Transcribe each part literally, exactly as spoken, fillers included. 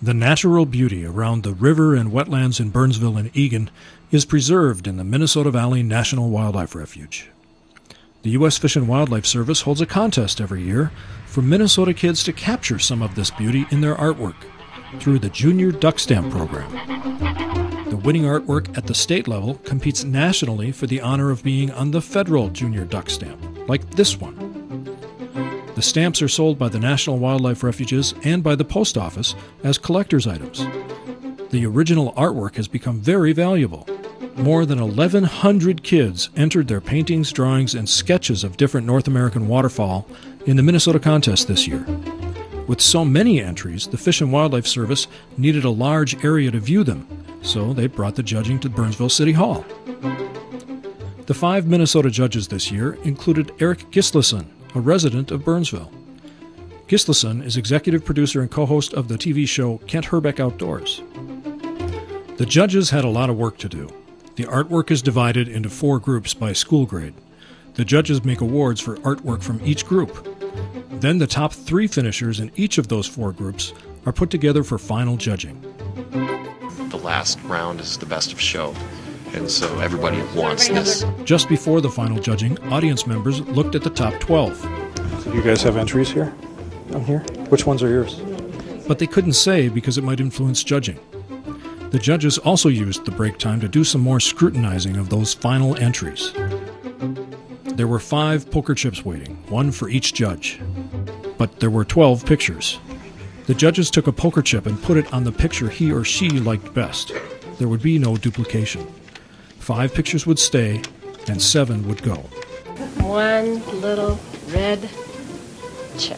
The natural beauty around the river and wetlands in Burnsville and Eagan is preserved in the Minnesota Valley National Wildlife Refuge. The U S Fish and Wildlife Service holds a contest every year for Minnesota kids to capture some of this beauty in their artwork through the Junior Duck Stamp program. The winning artwork at the state level competes nationally for the honor of being on the federal Junior Duck Stamp, like this one. The stamps are sold by the National Wildlife Refuges and by the post office as collector's items. The original artwork has become very valuable. More than eleven hundred kids entered their paintings, drawings, and sketches of different North American waterfowl in the Minnesota contest this year. With so many entries, the Fish and Wildlife Service needed a large area to view them, so they brought the judging to Burnsville City Hall. The five Minnesota judges this year included Eric Gislason, a resident of Burnsville. Gislason is executive producer and co-host of the T V show Kent Herbeck Outdoors. The judges had a lot of work to do. The artwork is divided into four groups by school grade. The judges make awards for artwork from each group. Then the top three finishers in each of those four groups are put together for final judging. The last round is the best of show, and so everybody wants this. Just before the final judging, audience members looked at the top twelve. So you guys have entries here? On here? Which ones are yours? But they couldn't say because it might influence judging. The judges also used the break time to do some more scrutinizing of those final entries. There were five poker chips waiting, one for each judge. But there were twelve pictures. The judges took a poker chip and put it on the picture he or she liked best. There would be no duplication. Five pictures would stay, and seven would go. One little red chip.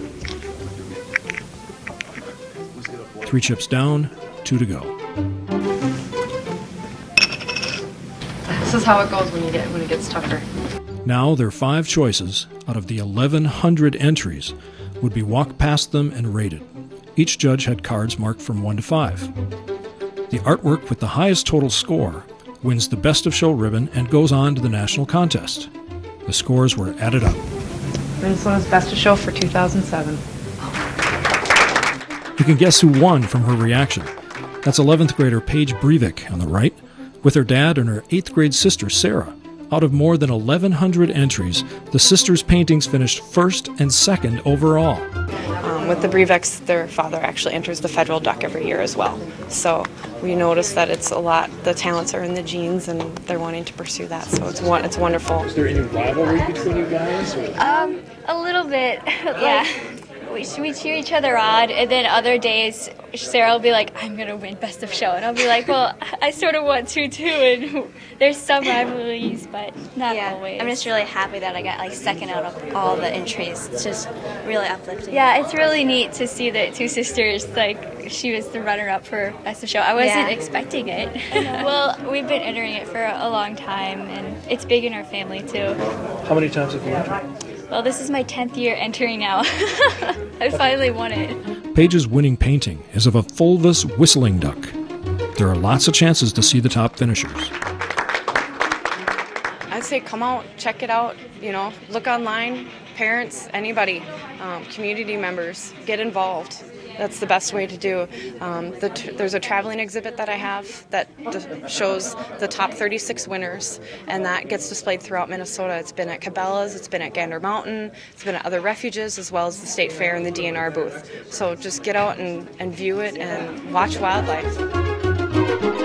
Three chips down, two to go. This is how it goes when you get when it gets tougher. Now their five choices out of the eleven hundred entries would be walked past them and rated. Each judge had cards marked from one to five. The artwork with the highest total score wins the Best of Show ribbon and goes on to the national contest. The scores were added up. Minnesota's Best of Show for two thousand seven. You can guess who won from her reaction. That's eleventh grader Paige Breivik on the right, with her dad and her eighth grade sister Sarah. Out of more than eleven hundred entries, the sisters' paintings finished first and second overall. Um, with the Breiviks, their father actually enters the federal duck every year as well. So we notice that it's a lot, the talents are in the genes and they're wanting to pursue that. So it's one, it's wonderful. Is there any rivalry between you guys? Or? Um, a little bit, yeah. We, we cheer each other on, and then other days Sarah will be like, I'm going to win Best of Show, and I'll be like, well, I sort of want to too, and there's some rivalries, but not yeah, always. I'm just really happy that I got like second out of all the entries. It's just really uplifting. Yeah, it's really neat to see the two sisters, like, she was the runner-up for Best of Show. I wasn't Yeah. expecting it. Well, we've been entering it for a long time, and it's big in our family too. How many times have you entered? Well, this is my tenth year entering now. I finally won it. Paige's winning painting is of a fulvous whistling duck. There are lots of chances to see the top finishers. I'd say come out, check it out, you know, look online, parents, anybody, um, community members, get involved. That's the best way to do. Um, the t- there's a traveling exhibit that I have that d- shows the top thirty-six winners, and that gets displayed throughout Minnesota. It's been at Cabela's, it's been at Gander Mountain, it's been at other refuges, as well as the State Fair and the D N R booth. So just get out and, and view it and watch wildlife.